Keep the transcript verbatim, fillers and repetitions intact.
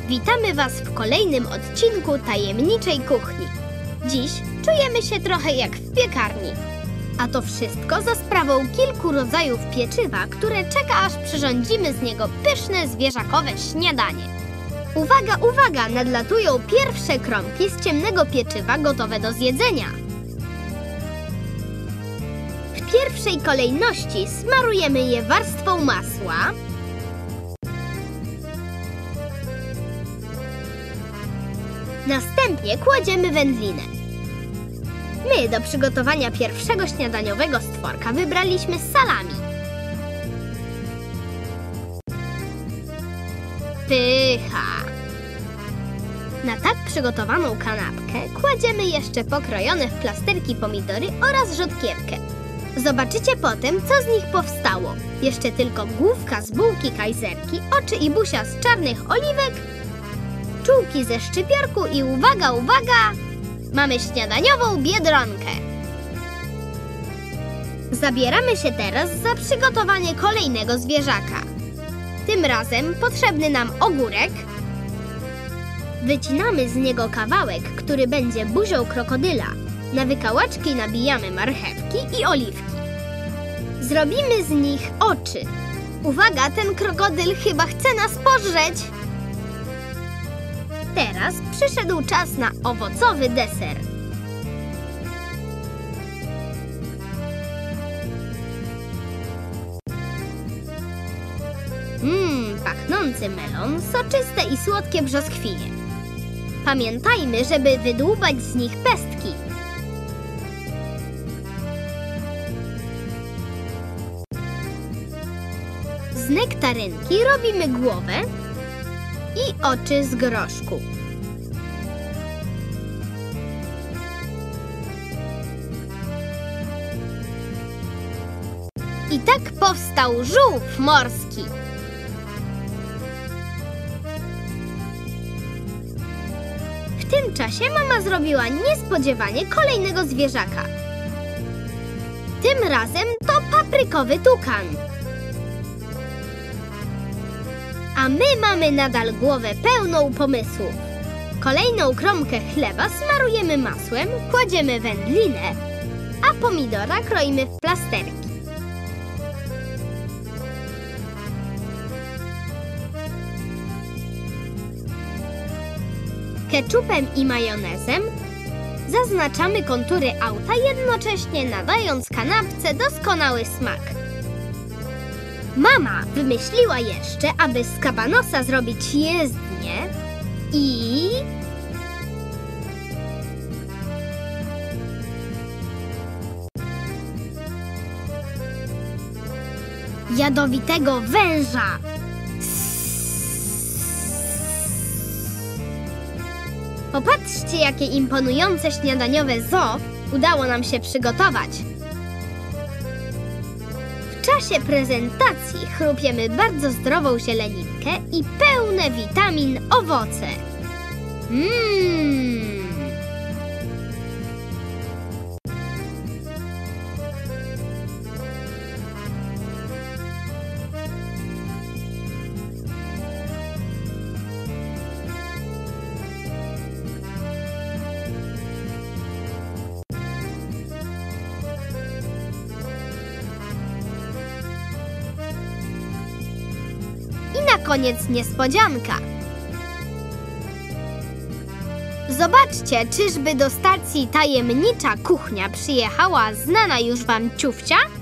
Witamy Was w kolejnym odcinku Tajemniczej Kuchni. Dziś czujemy się trochę jak w piekarni. A to wszystko za sprawą kilku rodzajów pieczywa, które czeka, aż przyrządzimy z niego pyszne zwierzakowe śniadanie. Uwaga, uwaga! Nadlatują pierwsze kromki z ciemnego pieczywa gotowe do zjedzenia. W pierwszej kolejności smarujemy je warstwą masła. Następnie kładziemy wędlinę. My do przygotowania pierwszego śniadaniowego stworka wybraliśmy salami. Pycha! Na tak przygotowaną kanapkę kładziemy jeszcze pokrojone w plasterki pomidory oraz rzodkiewkę. Zobaczycie potem, co z nich powstało. Jeszcze tylko główka z bułki kajzerki, oczy i busia z czarnych oliwek, czułki ze szczypiorku i uwaga, uwaga! Mamy śniadaniową biedronkę. Zabieramy się teraz za przygotowanie kolejnego zwierzaka. Tym razem potrzebny nam ogórek. Wycinamy z niego kawałek, który będzie buzią krokodyla. Na wykałaczki nabijamy marchewki i oliwki. Zrobimy z nich oczy. Uwaga, ten krokodyl chyba chce nas pożreć. Teraz przyszedł czas na owocowy deser. Mmm, pachnący melon, soczyste i słodkie brzoskwinie. Pamiętajmy, żeby wydłubać z nich pestki. Z nektarynki robimy głowę i oczy z groszku. I tak powstał żółw morski. W tym czasie mama zrobiła niespodziewanie kolejnego zwierzaka. Tym razem to paprykowy tukan. A my mamy nadal głowę pełną pomysłów. Kolejną kromkę chleba smarujemy masłem, kładziemy wędlinę, a pomidora kroimy w plasterki. Ketchupem i majonezem zaznaczamy kontury auta, jednocześnie nadając kanapce doskonały smak. Mama wymyśliła jeszcze, aby z kabanosa zrobić jezdnię i... jadowitego węża. Popatrzcie, jakie imponujące śniadaniowe zoo udało nam się przygotować. W czasie prezentacji chrupiemy bardzo zdrową zieleninkę i pełne witamin owoce. Mmm! I na koniec niespodzianka. Zobaczcie, czyżby do stacji Tajemnicza Kuchnia przyjechała znana już Wam ciufcia?